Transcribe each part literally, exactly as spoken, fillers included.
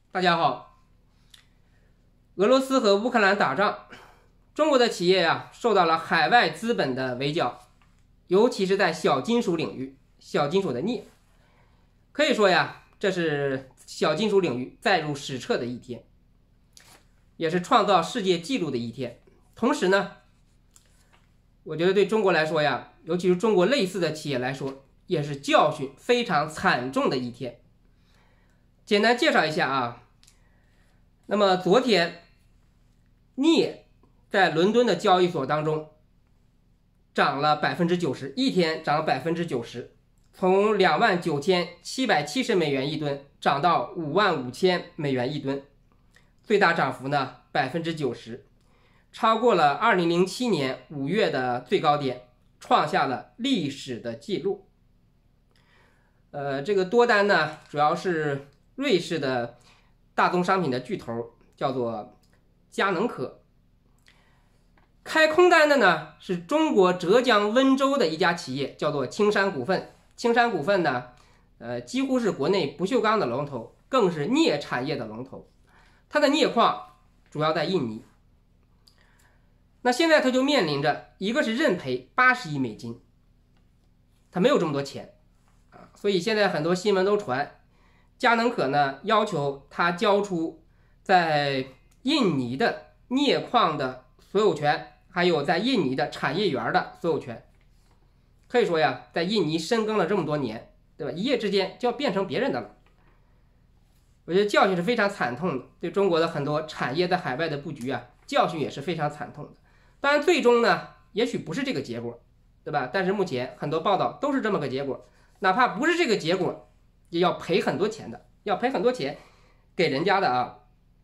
大家好，俄罗斯和乌克兰打仗，中国的企业呀、啊、受到了海外资本的围剿，尤其是在小金属领域，小金属的镍，可以说呀，这是小金属领域载入史册的一天，也是创造世界纪录的一天。同时呢，我觉得对中国来说呀，尤其是中国类似的企业来说，也是教训非常惨重的一天。简单介绍一下啊，那么昨天镍在伦敦的交易所当中涨了百分之九十，一天涨百分之九十，从两万九千七百七十美元一吨涨到五万五千美元一吨，最大涨幅呢百分之九十，超过了二零零七年五月的最高点，创下了历史的记录。呃，这个多单呢，主要是瑞士的大宗商品的巨头叫做佳能可，开空单的呢是中国浙江温州的一家企业，叫做青山股份。青山股份呢，呃，几乎是国内不锈钢的龙头，更是镍产业的龙头。它的镍矿主要在印尼。那现在它就面临着一个是认赔八十亿美金，它没有这么多钱啊，所以现在很多新闻都传。佳能可呢要求他交出在印尼的镍矿的所有权，还有在印尼的产业园的所有权。可以说呀，在印尼深耕了这么多年，对吧？一夜之间就要变成别人的了。我觉得教训是非常惨痛的，对中国的很多产业在海外的布局啊，教训也是非常惨痛的。当然，最终呢，也许不是这个结果，对吧？但是目前很多报道都是这么个结果，哪怕不是这个结果，也要赔很多钱的，要赔很多钱给人家的啊，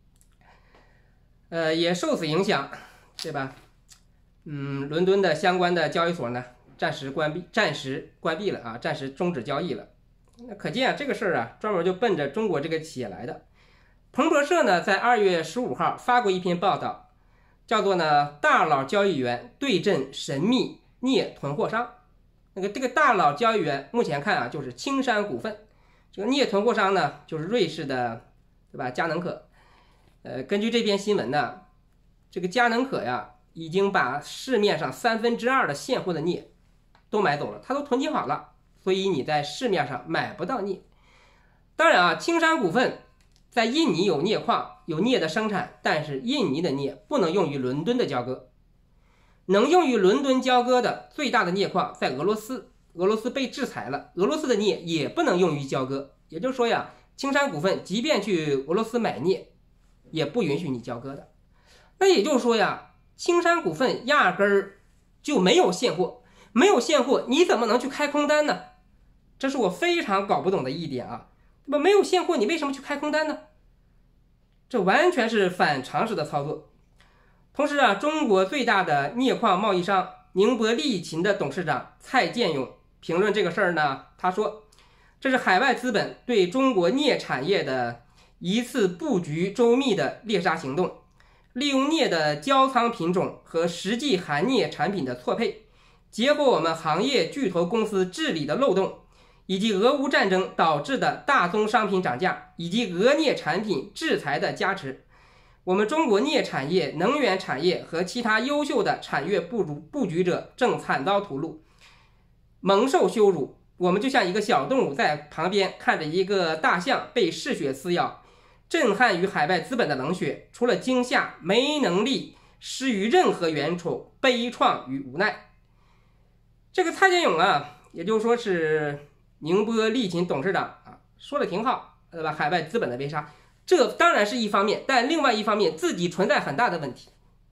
呃，也受此影响，对吧？嗯，伦敦的相关的交易所呢，暂时关闭，暂时关闭了啊，暂时终止交易了。那可见啊，这个事儿啊，专门就奔着中国这个企业来的。彭博社呢，在二月十五号发过一篇报道，叫做呢“大佬交易员对阵神秘镍囤货商”。那个这个大佬交易员目前看啊，就是青山股份。这个镍囤货商呢，就是瑞士的，对吧？佳能可。呃，根据这篇新闻呢，这个佳能可呀，已经把市面上三分之二的现货的镍都买走了，它都囤积好了，所以你在市面上买不到镍。当然啊，青山股份在印尼有镍矿，有镍的生产，但是印尼的镍不能用于伦敦的交割，能用于伦敦交割的最大的镍矿在俄罗斯。俄罗斯被制裁了，俄罗斯的镍也不能用于交割，也就是说呀，青山股份即便去俄罗斯买镍，也不允许你交割的。那也就是说呀，青山股份压根儿就没有现货，没有现货，你怎么能去开空单呢？这是我非常搞不懂的一点啊，那么没有现货，你为什么去开空单呢？这完全是反常识的操作。同时啊，中国最大的镍矿贸易商宁波利勤的董事长蔡建勇评论这个事儿呢，他说这是海外资本对中国镍产业的一次布局周密的猎杀行动，利用镍的交仓品种和实际含镍产品的错配，结合我们行业巨头公司治理的漏洞，以及俄乌战争导致的大宗商品涨价，以及俄镍产品制裁的加持，我们中国镍产业、能源产业和其他优秀的产业布布局者正惨遭屠戮，蒙受羞辱。我们就像一个小动物在旁边看着一个大象被嗜血撕咬，震撼于海外资本的冷血，除了惊吓没能力施于任何援助，悲怆与无奈。这个蔡建勇啊，也就是说是宁波利勤董事长啊，说的挺好，对吧？海外资本的围杀，这当然是一方面，但另外一方面自己存在很大的问题。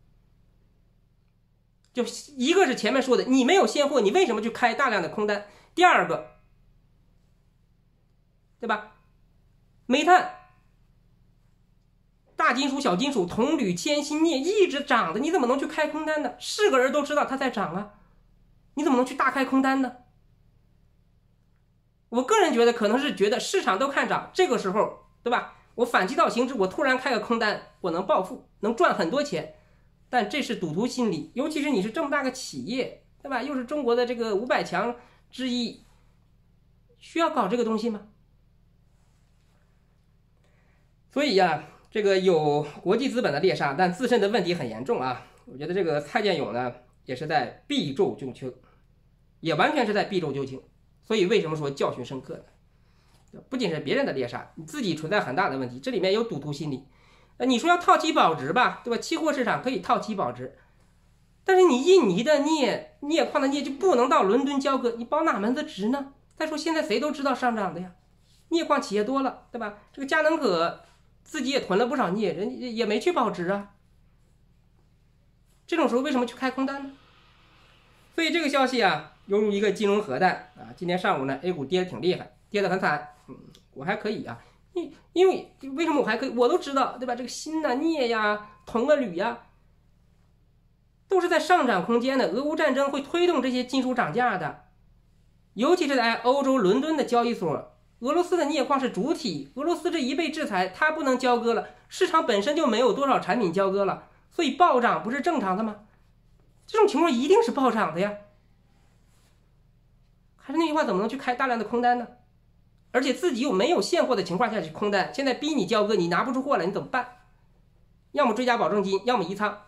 就一个是前面说的，你没有现货，你为什么去开大量的空单？第二个，对吧？煤炭、大金属、小金属、铜、铝、铅、锌、镍一直涨的，你怎么能去开空单呢？是个人都知道它在涨啊，你怎么能去大开空单呢？我个人觉得可能是觉得市场都看涨，这个时候，对吧？我反其道行之，我突然开个空单，我能暴富，能赚很多钱。但这是赌徒心理，尤其是你是这么大个企业，对吧？又是中国的这个五百强之一，需要搞这个东西吗？ 所以呀、啊，这个有国际资本的猎杀，但自身的问题很严重啊。我觉得这个蔡建勇呢，也是在避重就轻，也完全是在避重就轻。所以为什么说教训深刻呢？不仅是别人的猎杀，你自己存在很大的问题，这里面有赌徒心理。呃，你说要套期保值吧，对吧？期货市场可以套期保值，但是你印尼的镍镍矿的镍就不能到伦敦交割，你保哪门子值呢？再说现在谁都知道上涨的呀，镍矿企业多了，对吧？这个佳能可自己也囤了不少镍，人也没去保值啊。这种时候为什么去开空单呢？所以这个消息啊，犹如一个金融核弹啊！今天上午呢 ，A 股跌得挺厉害，跌得很惨。嗯，我还可以啊，因因为为什么我还可以？我都知道，对吧？这个锌呐、镍呀、铜啊、铝呀，都是在上涨空间的。俄乌战争会推动这些金属涨价的，尤其是在欧洲伦敦的交易所，俄罗斯的镍矿是主体，俄罗斯这一被制裁，它不能交割了，市场本身就没有多少产品交割了，所以暴涨不是正常的吗？这种情况一定是暴涨的呀。还是那句话，怎么能去开大量的空单呢？而且自己又没有现货的情况下去空单，现在逼你交割，你拿不出货来，你怎么办？要么追加保证金，要么移仓，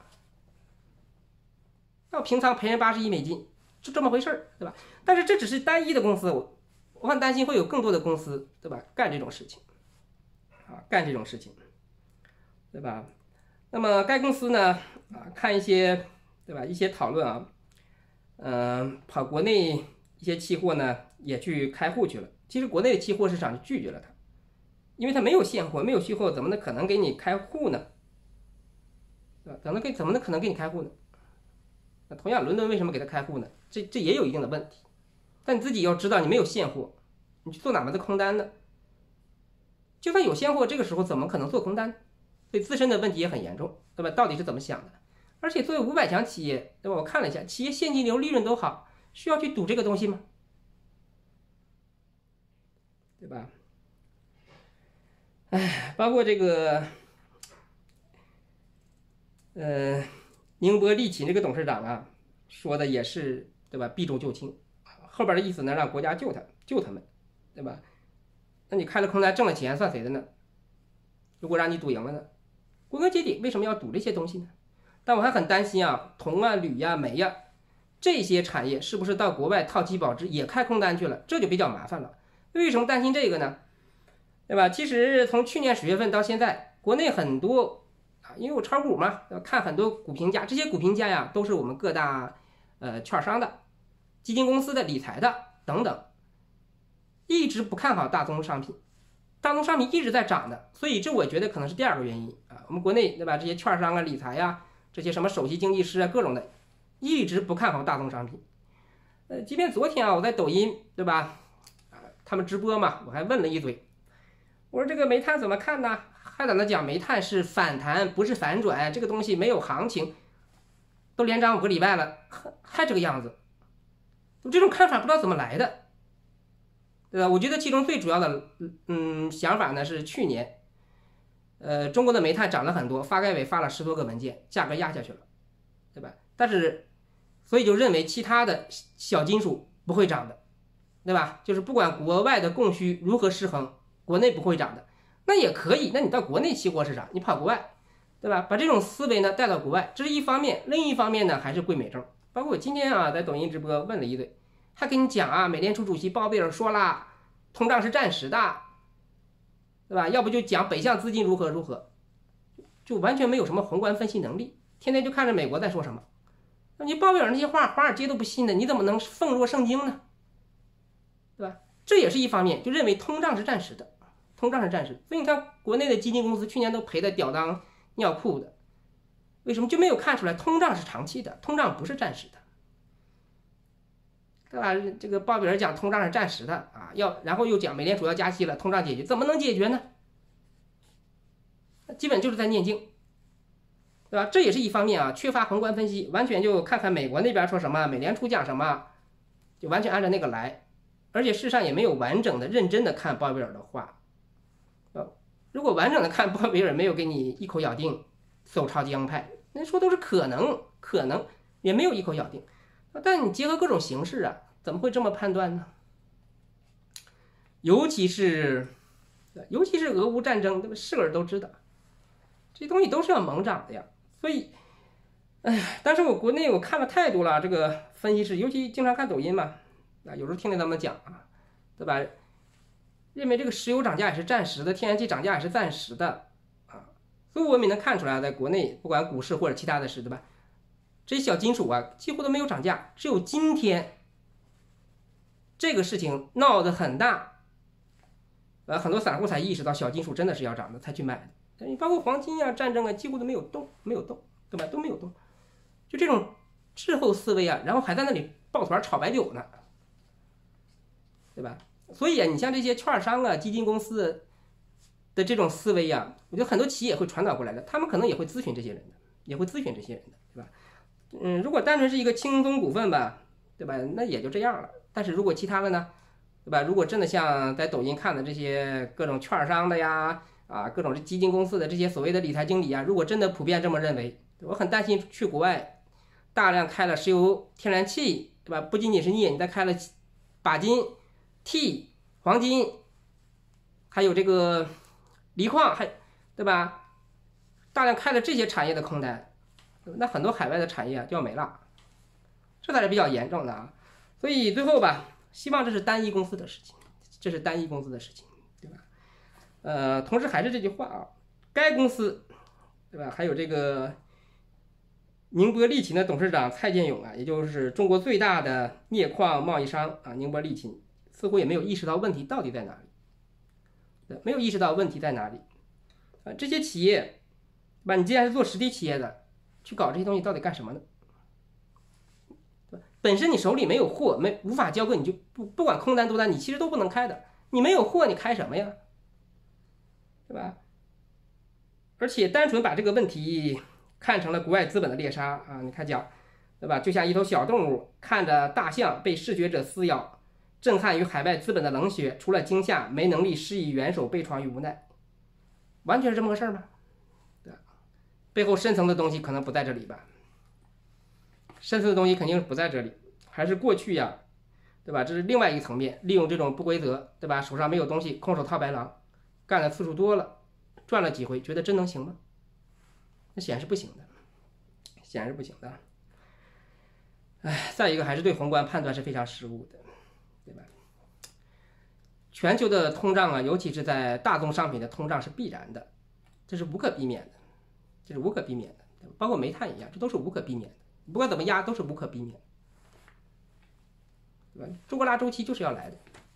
要平仓赔人八十亿美金，就这么回事儿，对吧？但是这只是单一的公司，我我很担心会有更多的公司，对吧？干这种事情，啊，干这种事情，对吧？那么该公司呢，啊，看一些，对吧？一些讨论啊，嗯、呃，跑国内一些期货呢也去开户去了。其实国内的期货市场就拒绝了它，因为它没有现货，没有续货，怎么能可能给你开户呢？对吧？怎么能给怎么能可能给你开户呢？那同样，伦敦为什么给他开户呢？这这也有一定的问题。但你自己要知道，你没有现货，你去做哪门子空单呢？就算有现货，这个时候怎么可能做空单？所以自身的问题也很严重，对吧？到底是怎么想的？而且作为五百强企业，对吧？我看了一下，企业现金流、利润都好，需要去赌这个东西吗？对吧？哎，包括这个，呃，宁波利勤这个董事长啊，说的也是，对吧？避重就轻，后边的意思呢，让国家救他，救他们，对吧？那你开了空单挣了钱算谁的呢？如果让你赌赢了呢？归根结底，为什么要赌这些东西呢？但我还很担心啊，铜啊、铝呀、煤呀这些产业是不是到国外套期保值也开空单去了？这就比较麻烦了。为什么担心这个呢？对吧？其实从去年十月份到现在，国内很多啊，因为我炒股嘛，看很多股评家，这些股评家呀，都是我们各大呃券商的、基金公司的、理财的等等，一直不看好大宗商品，大宗商品一直在涨的，所以这我觉得可能是第二个原因啊。我们国内对吧，这些券商啊、理财呀、这些什么首席经济师啊，各种的，一直不看好大宗商品。呃，即便昨天啊，我在抖音对吧，啊，他们直播嘛，我还问了一嘴。我说这个煤炭怎么看呢？还在那讲煤炭是反弹，不是反转，这个东西没有行情，都连涨五个礼拜了，还还这个样子，这种看法不知道怎么来的，对吧？我觉得其中最主要的，嗯，想法呢是去年，呃，中国的煤炭涨了很多，发改委发了十多个文件，价格压下去了，对吧？但是，所以就认为其他的小金属不会涨的，对吧？就是不管国外的供需如何失衡。国内不会涨的，那也可以。那你到国内期货市场，你跑国外，对吧？把这种思维呢带到国外，这是一方面。另一方面呢，还是贵美证。包括我今天啊，在抖音直播问了一堆，还跟你讲啊，美联储主席鲍威尔说啦，通胀是暂时的，对吧？要不就讲北向资金如何如何，就完全没有什么宏观分析能力，天天就看着美国在说什么。那你鲍威尔那些话，华尔街都不信的，你怎么能奉若圣经呢？对吧？这也是一方面，就认为通胀是暂时的。通胀是暂时，所以你看国内的基金公司去年都赔得屌当尿裤的，为什么就没有看出来通胀是长期的，通胀不是暂时的，对吧？这个鲍威尔讲通胀是暂时的啊，要然后又讲美联储要加息了，通胀解决怎么能解决呢？基本就是在念经，对吧？这也是一方面啊，缺乏宏观分析，完全就看看美国那边说什么，美联储讲什么，就完全按照那个来，而且事实上也没有完整的、认真的看鲍威尔的话。如果完整的看鲍威尔没有给你一口咬定走超级鹰派，那说都是可能，可能也没有一口咬定。但你结合各种形势啊，怎么会这么判断呢？尤其是尤其是俄乌战争，对吧？是个人都知道，这些东西都是要猛涨的呀。所以，哎，当时我国内我看了太多了，这个分析师，尤其经常看抖音嘛，啊，有时候听听他们讲啊，对吧？认为这个石油涨价也是暂时的，天然气涨价也是暂时的啊。所以我们也能看出来，在国内不管股市或者其他的事，对吧？这些小金属啊，几乎都没有涨价，只有今天这个事情闹得很大，呃，很多散户才意识到小金属真的是要涨的，才去买的。你包括黄金啊、战争啊，几乎都没有动，没有动，对吧？都没有动，就这种滞后思维啊，然后还在那里抱团炒白酒呢，对吧？所以啊，你像这些券商啊、基金公司的这种思维啊，我觉得很多企业会传导过来的，他们可能也会咨询这些人的，也会咨询这些人的，对吧？嗯，如果单纯是一个轻松股份吧，对吧？那也就这样了。但是如果其他的呢，对吧？如果真的像在抖音看的这些各种券商的呀，啊，各种基金公司的这些所谓的理财经理啊，如果真的普遍这么认为，我很担心去国外大量开了石油、天然气，对吧？不仅仅是镍，你再开了钯金、T、黄金，还有这个锂矿，还对吧？大量开了这些产业的空单。那很多海外的产业就要没了，这才是比较严重的啊。所以最后吧，希望这是单一公司的事情，这是单一公司的事情，对吧？呃，同时还是这句话啊，该公司，对吧？还有这个宁波力勤的董事长蔡建勇啊，也就是中国最大的镍矿贸易商啊，宁波力勤似乎也没有意识到问题到底在哪里，没有意识到问题在哪里啊？这些企业，对吧？你既然是做实体企业的，去搞这些东西到底干什么呢？本身你手里没有货，没无法交割，你就不不管空单多单，你其实都不能开的。你没有货，你开什么呀？对吧？而且单纯把这个问题看成了国外资本的猎杀啊！你看讲，对吧？就像一头小动物看着大象被视觉者撕咬，震撼于海外资本的冷血，除了惊吓，没能力施以援手，被创于无奈，完全是这么个事儿吗？背后深层的东西可能不在这里吧，深层的东西肯定不在这里，还是过去呀，对吧？这是另外一个层面，利用这种不规则，对吧？手上没有东西，空手套白狼，干的次数多了，赚了几回，觉得真能行吗？那显然是不行的，显然是不行的。哎，再一个还是对宏观判断是非常失误的，对吧？全球的通胀啊，尤其是在大宗商品的通胀是必然的，这是无可避免的。这是无可避免的，包括煤炭一样，这都是无可避免的。不管怎么压，都是无可避免的，对吧？中国拉周期就是要来的。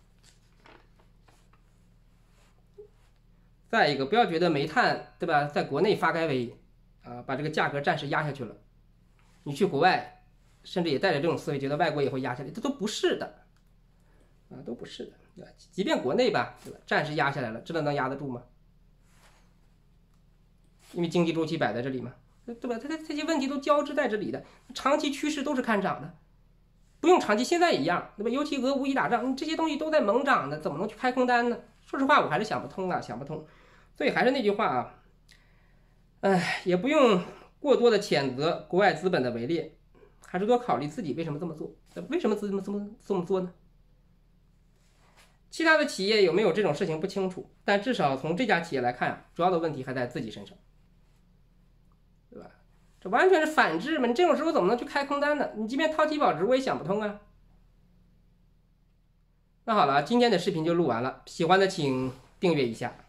再一个，不要觉得煤炭，对吧，在国内发改委啊，把这个价格暂时压下去了，你去国外，甚至也带着这种思维，觉得外国也会压下来，这都不是的，啊，都不是的，对吧？即便国内吧，对吧，暂时压下来了，真的能压得住吗？因为经济周期摆在这里嘛，对吧？它它这些问题都交织在这里的，长期趋势都是看涨的，不用长期，现在一样，对吧？尤其俄乌一打仗，这些东西都在猛涨的，怎么能去开空单呢？说实话，我还是想不通啊，想不通。所以还是那句话啊，哎，也不用过多的谴责国外资本的围猎，还是多考虑自己为什么这么做，为什么这么这么这么做呢？其他的企业有没有这种事情不清楚，但至少从这家企业来看，主要的问题还在自己身上。对吧？这完全是反制嘛！你这种时候怎么能去开空单呢？你即便掏七保值，我也想不通啊。那好了，今天的视频就录完了，喜欢的请订阅一下。